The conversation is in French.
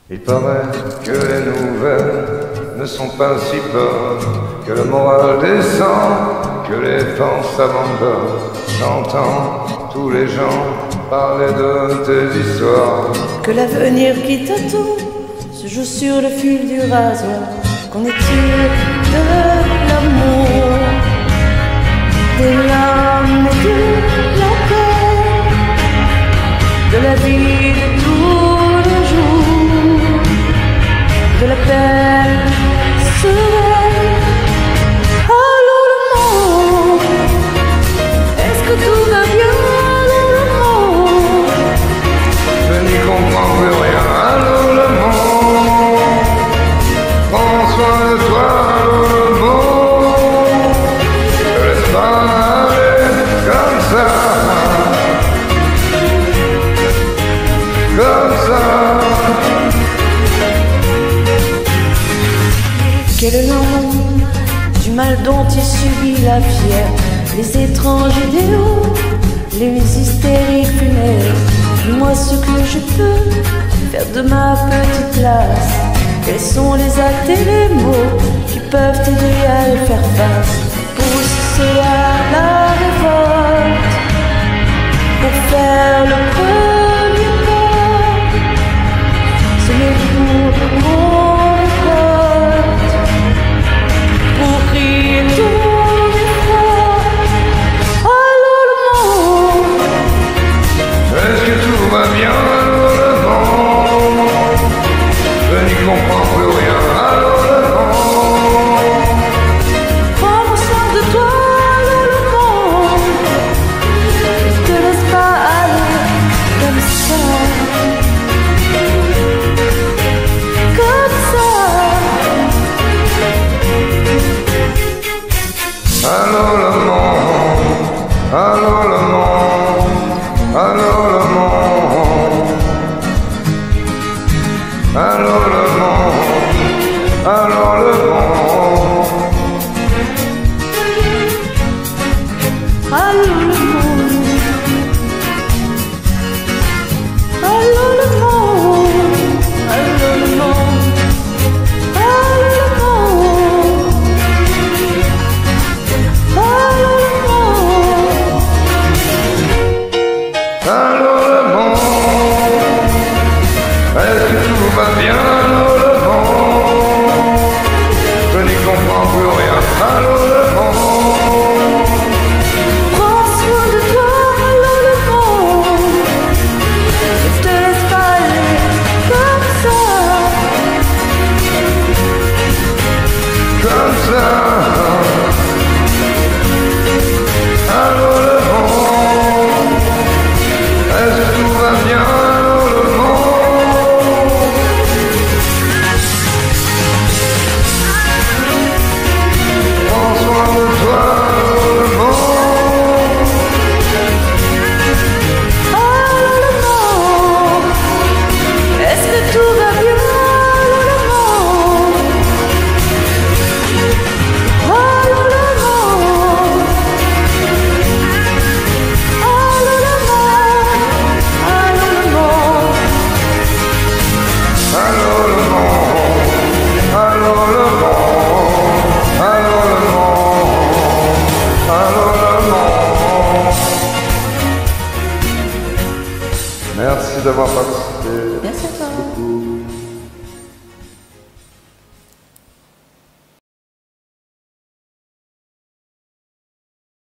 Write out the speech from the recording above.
Il paraît que les nouvelles ne sont pas si bonnes, que le moral descend, que les temps s'abandonnent. J'entends tous les gens parler de tes histoires, que l'avenir qui t'attend se joue sur le fil du rasoir. Qu'en est-il de l'amour, des larmes et de la paix, de la vie de tous les jours, de la peine sereine? Allô le monde, est-ce que tout va bien? Allô le monde, je n'y comprends plus rien. Allô le monde, prends soin de toi. Allô le monde, ne laisse pas aller comme ça, comme ça. quel est le nom du mal dont il subit la fièvre, les étranges idéaux, les hystériques funèbres? Dis-moi ce que je peux faire de ma petite place. Quels sont les actes et les mots qui peuvent t'aider à y faire face? Pousser à la révolte pour faire le premier pas. Ce n'est pour mon récolte, pour crier ton effroi. Allô le monde, Est-ce que tout va bien? Allô le monde, je n'y comprends plus rien. Allô le monde, prends soin de toi. Allô le monde, ne te laisse pas aller comme ça, comme ça. allô le monde, allô le monde, allô le monde, allô le monde, allô le monde. Allô le monde, allô le monde, allô le monde, allô le monde, allô le monde. Allô le monde, est-ce que tout va bien?